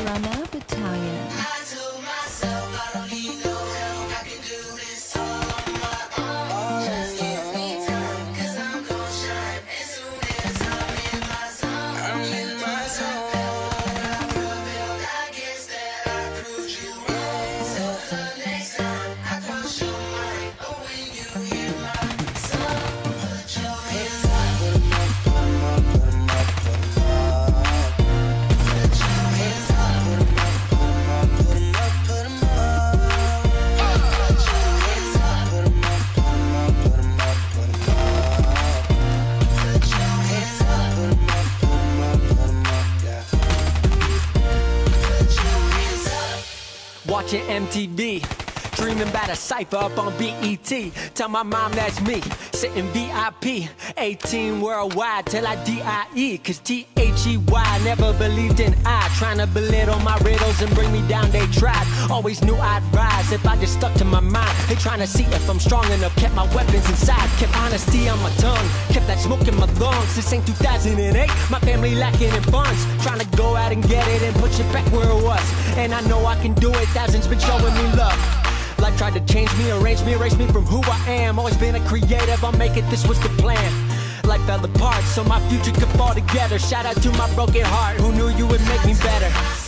Runner Battalion. I told myself I don't need no help, I can do this all on my own. Just give me time, cause I'm gon' shine as soon as I'm in my zone. I'm in my zone. I rebelled, I guess that I proved you wrong. So the next time I cross your mind, or when you hear my song, put your hands up. Put 'em up, put 'em up, put 'em up, put 'em up. Put your hands up. Put 'em up, put 'em up, put 'em up, put 'em up. Put your hands up. Put 'em up, put 'em up, put 'em up, put 'em up. Put your hands up. Put 'em up, put 'em up, put 'em up, yeah. Put your hands up. Watching MTV, dreaming about a cypher up on BET. Tell my mom that's me, sitting VIP, 18 worldwide till I DIE. Cause THEY never believed in I. Trying to belittle my riddles and bring me down, they tried. Always knew I'd rise if I just stuck to my mind. They trying to see if I'm strong enough, kept my weapons inside. Kept honesty on my tongue, kept that smoke in my lungs. This ain't 2008, my family lacking in funds. Trying to go out and get it and push it back where it was. And I know I can do it, thousands been showing me love. Life tried to change me, arrange me, erase me from who I am. Always been a creative, I'll make it, this was the plan. Life fell apart, so my future could fall together. Shout out to my broken heart, who knew you would make me better.